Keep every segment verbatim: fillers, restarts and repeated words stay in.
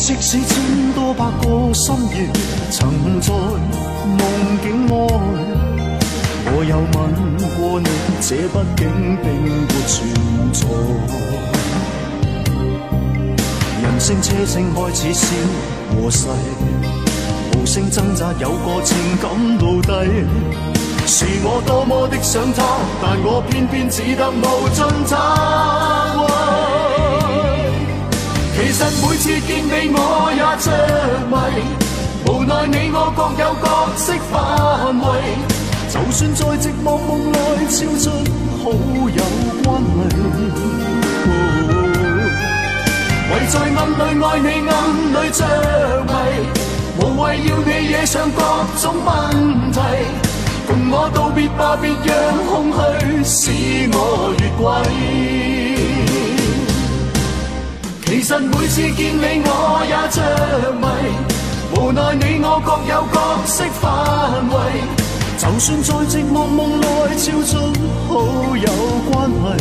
即使千多百個深夜，曾在夢境愛，我有吻過你，這畢竟並沒存在。人聲車聲開始消和逝，無聲掙扎有個情感奴隸，是我多麼的想他，但我偏偏只得無盡他愛。其實每次見你我也着迷，無奈你我各有角色範圍，就算在寂寞夢內超出好友關係，唯在暗裏愛你暗裏着迷，無謂要你惹上各種問題，共我道別吧，別讓空虛使我越軌。其實每次見你我也着迷，無奈你我各有角色範圍，就算在寂寞夢內超出好友關係，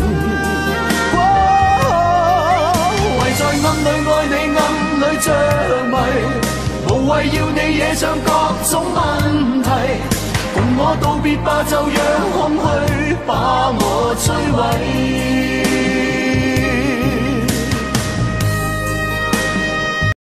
唯在暗裏愛你暗裏着迷，無謂要你惹上各種問題，共我道別吧，就讓空虛把我摧毀。